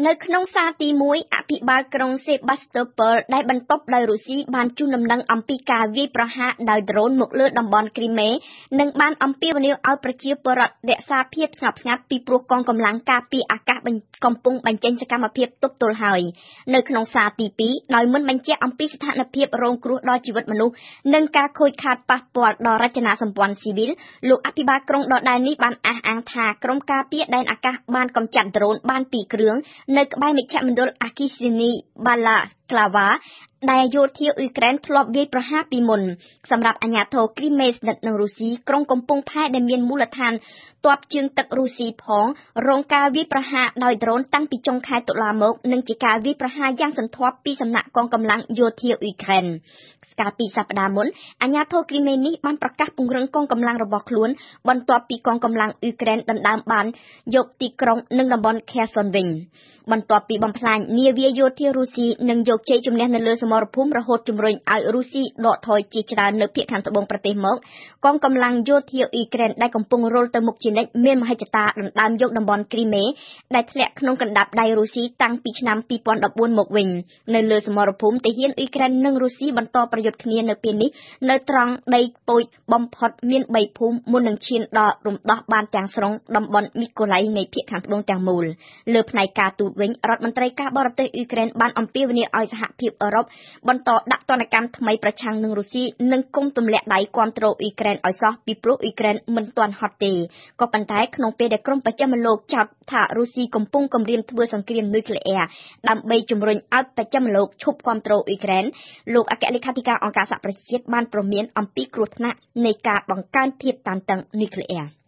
នៅក្នុងសារទី1អភិបាលក្រុងសេបាស្តូប៉លដែលបន្ទាប់ដោយរុស្ស៊ីបានជូនដំណឹងអំពីការវាយប្រហារដោយដ្រូនមកលើតំបន់គ្រីមេនិងបានអំពាវនាវឲ្យប្រជាពលរដ្ឋរក្សាភាពស្ងប់ស្ងាត់ពីព្រោះកងកម្លាំងការពារអាកាសកំពុងបញ្ចេញសកម្មភាពទប់ទល់ហើយនៅក្នុងសារទី2ដោយមិនបញ្ជាក់អំពីស្ថានភាពរងគ្រោះដល់ជីវិតមនុស្សនិងការខូចខាតប៉ះពាល់ដល់រចនាសម្ព័ន្ធស៊ីវិលលោកអភិបាលក្រុងដដែលនេះបានអះអាងថាក្រុមការពារដែនអាកាសបានកម្ចាត់ដ្រូនបាន2គ្រឿងនៅក្បែរមជ្ឈមណ្ឌលអាគីស៊ីនីបាឡាក្លាវ៉ាដែលយោធាអ៊ុយក្រែនធ្លាប់វាយប្រហារពីមុនសម្រាប់អាញាធរគ្រីមេស្និទ្ធនឹងរុស្ស៊ីក្រុងកំពង់ផែដែលមានមូលដ្ឋានទ័ពជើងទឹករុស្ស៊ីផងរងការវាយប្រហារដោយដ្រូនតាំងពីចុងខែតុលាមកនិងជាការវាយប្រហារយ៉ាងសន្ធាប់ពីសំណាក់កងកម្លាំងយោធាអ៊ុយក្រែនកាលពីសប្តាហ៍មុនអាញាធរគ្រីមេនេះបានប្រកាសពង្រឹងកងកម្លាំងរបស់ខ្លួនបន្ទាប់ពីកងកម្លាំងអ៊ុយក្រែនដណ្ដើមបានយកទីក្រុងនិងតំបន់ខេសនវិញបន្ទាប់ពីបំផ្លាញនាវាយោធារុស្ស៊ីនិងយកជ័យជំនះនៅលើសមរភូមិរហូតជំរុញឲ្យរុស្ស៊ីដកថយជាច្រើននៅភាគខាងត្បូងប្រទេសមកកងកម្លាំងយោធាអ៊ុយក្រែនដែលកំពុងរុលទៅមុខជានិច្ចមានមហិច្ឆតាដណ្ដើមយកតំបន់គ្រីមេដែលធ្លាក់ក្នុងកណ្ដាប់ដៃរុស្ស៊ីតាំងពីឆ្នាំ2014មកវិញនៅលើសមរភូមិទាហានអ៊ុយក្រែននិងរុស្ស៊ីបន្តប្រយុទ្ធគ្នានៅពេលនេះនៅត្រង់ដីពោចបំផុតមាន3ភូមិមុននឹងឈានដល់រំដោះបានទាំងស្រុងតំបន់មីកូឡៃនៃភាគខាងត្បូងទាំងមូលលើផ្នែកការទូតវិញរដ្ឋមន្ត្រីការបរទេសអ៊ុយក្រែនបានអំពាវនាវឲ្យសហភាពអឺរ៉ុបបន្តដាក់ទណ្ឌកម្មថ្មីប្រឆាំងនឹងរុស្ស៊ីនិងគុំទម្លាក់ដៃគាំទ្រអ៊ុយក្រែនឲ្យសោះពីព្រោះអ៊ុយក្រែនមិនទាន់ហត់ទេក៏ប៉ុន្តែក្នុងពេលដែលក្រុមបច្ចេកលោកចោទថារុស្ស៊ីកំពុងគំរាមធ្វើសង្គ្រាមនុយក្លេអ៊ែរដើម្បីជំរុញឲ្យបច្ចេកលោកឈប់គាំទ្រអ៊ុយក្រែនលោកអគ្គលេខាធិការអង្គការសហប្រជាជាតិបានព្រមានអំពីគ្រោះថ្នាក់នៃការបង្កើនភាពតានតឹងនុយក្លេអ៊ែរ